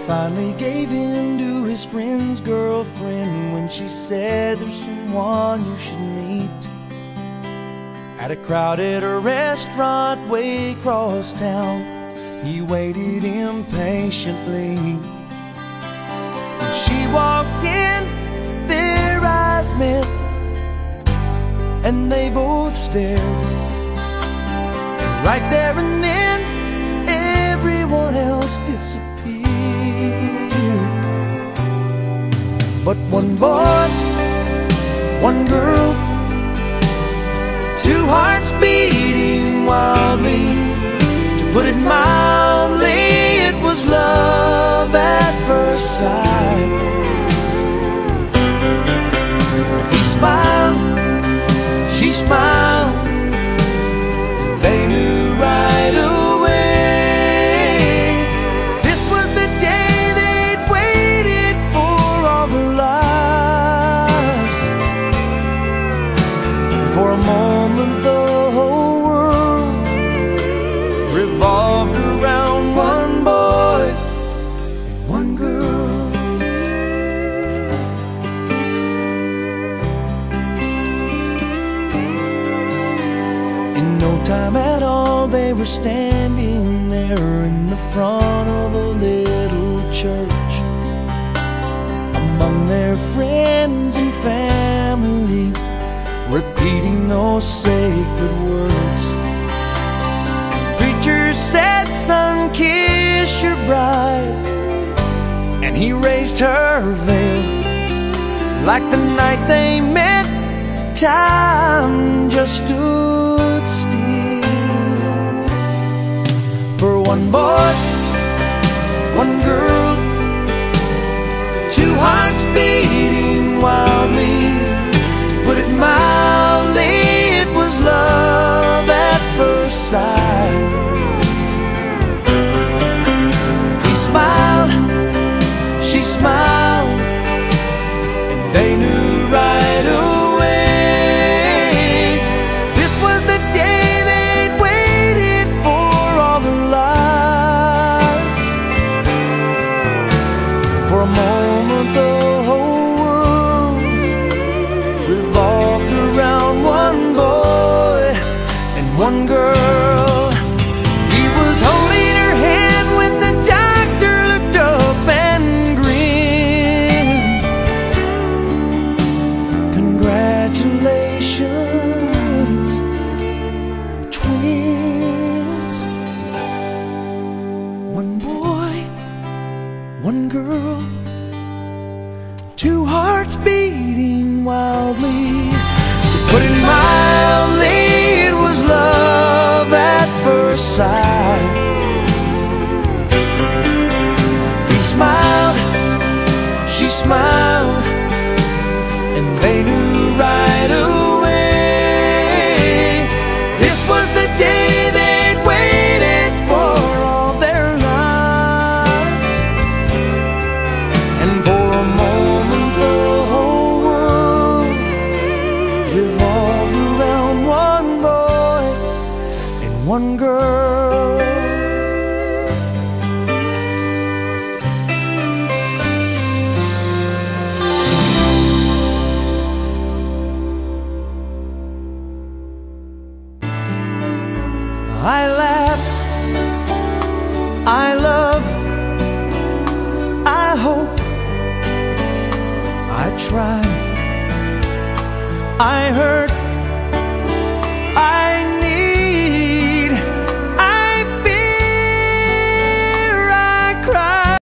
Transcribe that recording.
finally gave in to his friend's girlfriend when she said there's someone you should meet at a crowded restaurant way across town. He waited impatiently. When she walked in, their eyes met, and they both stared. And right there and then, everyone else disappeared. But one boy, one girl, two hearts beating wildly. To put it mildly, it was love at first sight. He smiled, she smiled, they knew right away. This was the day they'd waited for all their lives. For a moment the whole world revolved around one boy and one girl. In no time at all, they were standing there in the front of a little church, among their friends and family, repeating those sacred words. Preacher said, "Son, kiss your bride," and he raised her veil. Like the night they met, time just stood still. For one boy, one girl, two hearts beating wildly. To put it mildly, it was love at first sight. He smiled, she smiled, and they knew right away. This was the day they'd waited for all their lives. For a moment the whole world revolved around one boy and one girl. He was holding her hand when the doctor looked up and grinned. Congratulations, twins. One boy, one girl, two hearts beating wildly. To put it mildly, it was love at first sight. He smiled, she smiled, and they knew right away. This was the day they'd waited for all their lives. And for a moment the whole world revolved around one boy and one girl. I laugh, I love, I hope, I try, I hurt,